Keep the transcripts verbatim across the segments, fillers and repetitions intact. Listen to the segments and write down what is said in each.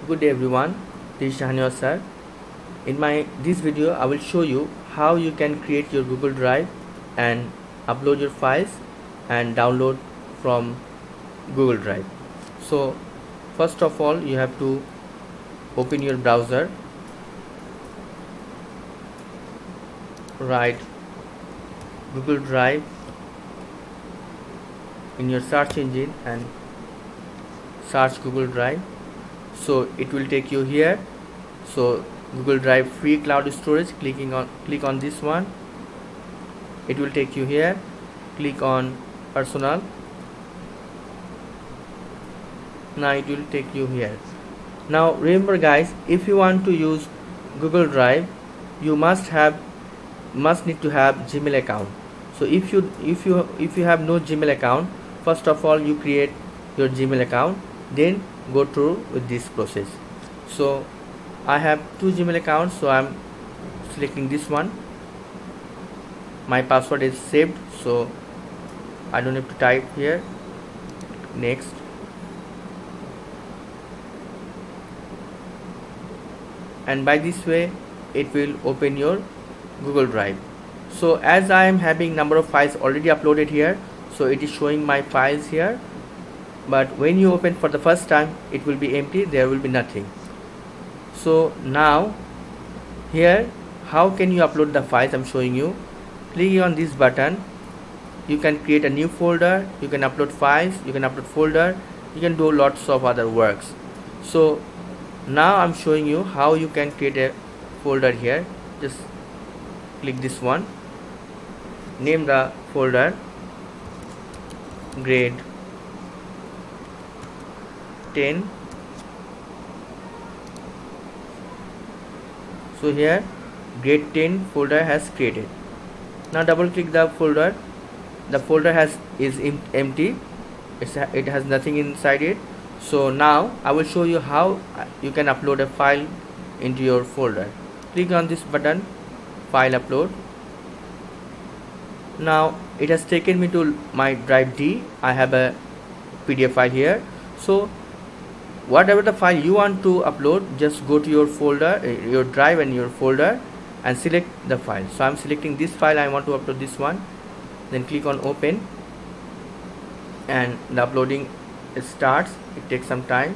Good day everyone, this is Shahaniwaz sir. In my this video I will show you how you can create your Google Drive and upload your files and download from Google Drive. So first of all you have to open your browser, write Google Drive in your search engine and search Google Drive. So it will take you here. So Google Drive free cloud storage, clicking on click on this one, it will take you here. Click on personal. Now it will take you here. Now remember guys, if you want to use Google Drive, you must have must need to have Gmail account. So if you if you if you have no Gmail account, first of all you create your Gmail account, then go through with this process. So I have two Gmail accounts, so I'm selecting this one. My password is saved, so I don't have to type here. Next. And by this way it will open your Google Drive. So as I am having number of files already uploaded here, so it is showing my files here, but when you open for the first time it will be empty, there will be nothing. So now here how can you upload the files? I'm showing you. Clicking on this button, you can create a new folder, you can upload files, you can upload folder, you can do lots of other works. So now I'm showing you how you can create a folder here. Just click this one, name the folder grade ten. So here grade ten folder has created. Now double click the folder. The folder has is em empty. It's ha it has nothing inside it. So now I will show you how you can upload a file into your folder. Click on this button, file upload. Now it has taken me to my drive D. I have a P D F file here. So whatever the file you want to upload, just go to your folder, your drive and your folder and select the file. So I'm selecting this file, I want to upload this one. Then click on open and the uploading starts. It takes some time.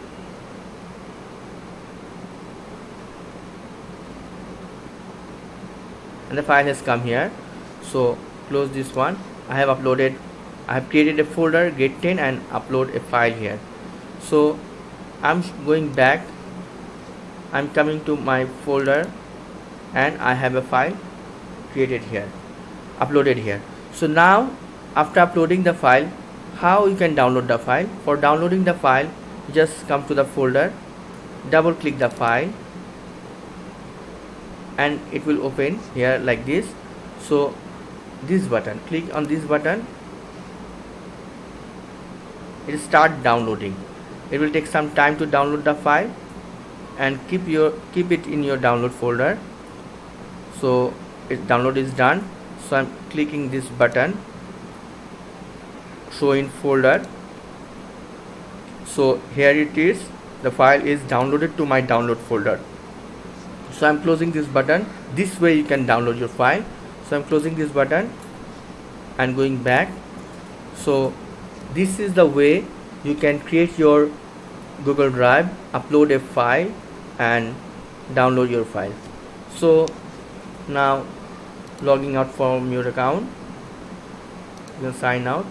And the file has come here. So close this one. I have uploaded, I have created a folder grade ten and upload a file here. So I'm going back, I'm coming to my folder and I have a file created here, uploaded here. So now after uploading the file, how you can download the file? For downloading the file, just come to the folder, double click the file and it will open here like this. So this button, click on this button, it will start downloading. It will take some time to download the file and keep your keep it in your download folder. So its download is done. So I'm clicking this button, show in folder. So here it is, the file is downloaded to my download folder. So I'm closing this button. This way you can download your file. So I'm closing this button and going back. So this is the way you can create your Google Drive, upload a file and download your file. So now logging out from your account, you can sign out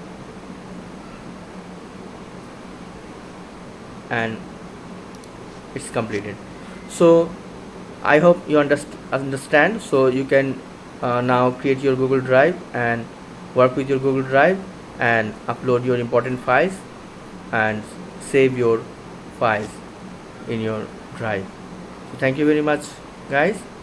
and it's completed. So I hope you underst understand. So you can uh, now create your Google Drive and work with your Google Drive and upload your important files and save your files in your drive. So thank you very much guys.